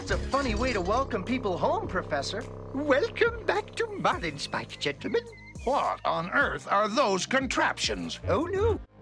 That's a funny way to welcome people home, Professor. Welcome back to Marlinspike, gentlemen. What on earth are those contraptions? Oh, no.